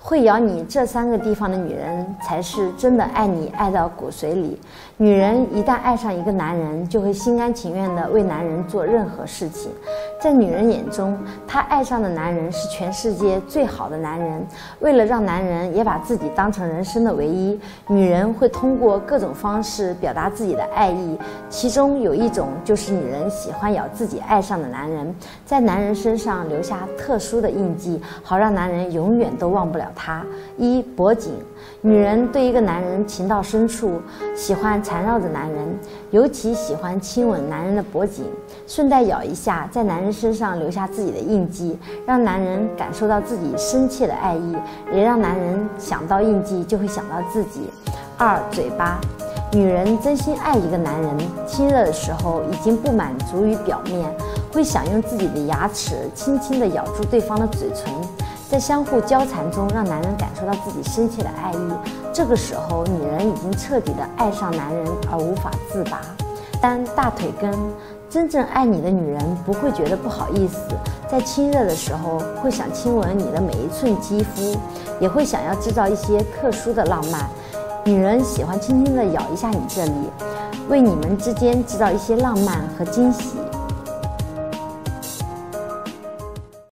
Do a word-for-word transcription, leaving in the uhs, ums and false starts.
会咬你这三个地方的女人，才是真的爱你爱到骨髓里。女人一旦爱上一个男人，就会心甘情愿地为男人做任何事情。在女人眼中，她爱上的男人是全世界最好的男人。为了让男人也把自己当成人生的唯一，女人会通过各种方式表达自己的爱意。其中有一种就是女人喜欢咬自己爱上的男人，在男人身上留下特殊的印记，好让男人永远都忘不了她。一、脖颈。女人对一个男人情到深处，喜欢缠绕着男人，尤其喜欢亲吻男人的脖颈，顺带咬一下，在男人身上留下自己的印记，让男人感受到自己深切的爱意，也让男人想到印记就会想到自己。二、嘴巴。女人真心爱一个男人，亲热的时候已经不满足于表面，会想用自己的牙齿轻轻地咬住对方的嘴唇，在相互交缠中让男人感受到自己深切的爱意。这个时候，女人已经彻底地爱上男人而无法自拔。三、大腿根。真正爱你的女人不会觉得不好意思，在亲热的时候会想亲吻你的每一寸肌肤，也会想要制造一些特殊的浪漫。女人喜欢轻轻地咬一下你这里，为你们之间制造一些浪漫和惊喜。